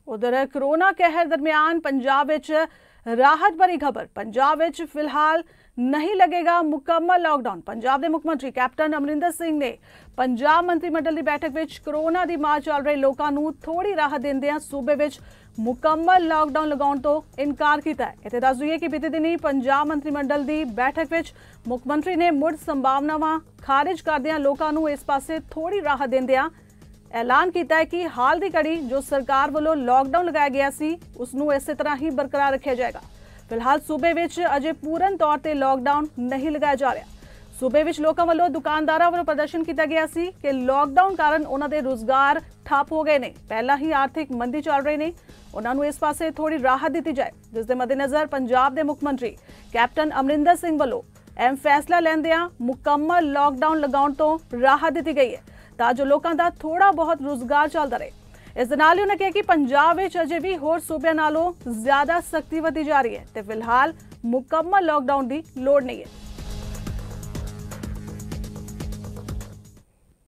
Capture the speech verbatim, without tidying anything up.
उधर कोरोना कहर दरमियान पंजाब विच राहत भरी खबर। पंजाब विच फिलहाल नहीं लगेगा मुकम्मल लॉकडाउन। पंजाब के मुख्यमंत्री कैप्टन अमरिंदर सिंह ने पंजाब मंत्रिमंडल की बैठक विच कोरोना की मार चल रहे लोगों को थोड़ी राहत देंदियां सूबे विच मुकम्मल लॉकडाउन लगाने तो इनकार किया है। इत्थे दस दईए कि बीते दिनी पंजाब मंत्रिमंडल की बैठक विच मुख्यमंत्री ने मुड़ संभावनावां खारिज करदियां लोगों को इस पासे थोड़ी राहत देंदियां ऐलान किया है कि हाल की घड़ी जो सरकार वालों लॉकडाउन लगाया गया सी उसनूं इस तरह ही बरकरार रखा जाएगा। फिलहाल सूबे विच अजे पूर्ण तौर पर लॉकडाउन नहीं लगाया जा रहा। सूबे विच लोकां वालों दुकानदारां वालों प्रदर्शन किया गया सी कि लॉकडाउन कारण उन्हां दे रोजगार ठप हो गए ने। पहला ही आर्थिक मंदी चल रही ने, उन्होंने इस पासे थोड़ी राहत दी जाए, जिसके मद्देनज़र पंजाब के मुख्यमंत्री कैप्टन अमरिंदर सिंह वालों अहम फैसला लैंदियां मुकम्मल लॉकडाउन लगाउण तो राहत दी गई है तां जो लोगों का थोड़ा बहुत रोजगार चलता रहे। इस दे नाल उन्होंने कहा कि पंजाब विच अजे भी होर सूबे नालों ज्यादा सख्ती वधी जा रही है ते फिलहाल मुकम्मल लॉकडाउन की लोड़ नहीं है।